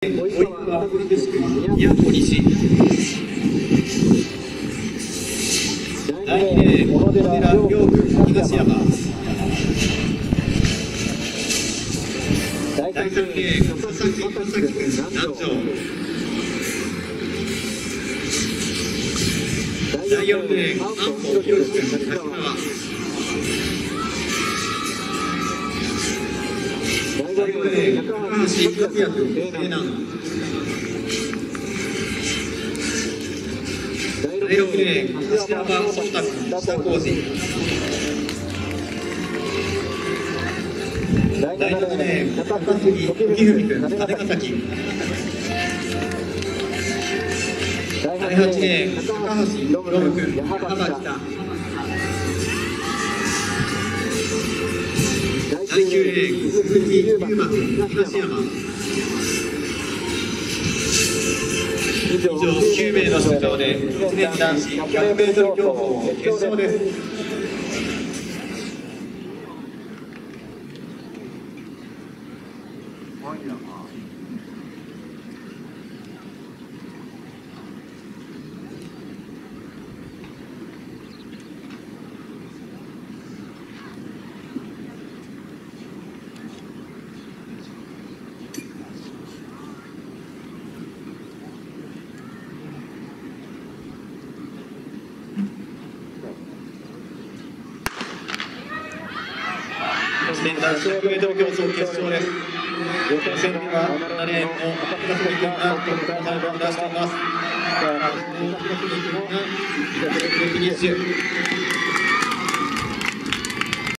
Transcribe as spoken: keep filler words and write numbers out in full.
及川福士君、宮古西。だいにレーン、小野寺亮君、東山。だいさんレーン、佐々木正樹君、南條。だいよんレーン、安保博君、滝川。だいごレーン、高橋和也君、西南。だいろくレーン、柏山颯太君、下高地。だいななレーン、高杉時文君、金ヶ崎。だいはちレーン、高橋ロブ君、矢巾北。だいきゅうレーン、鈴木優馬君、東山。以上きゅうめいの出場で、いちねん男子ひゃくメートル競歩決勝です。男子ひゃくメートル競争決勝です。予選にはななレーンの赤倉君がトップのタイムを出しています。赤倉君がフィニッシュ。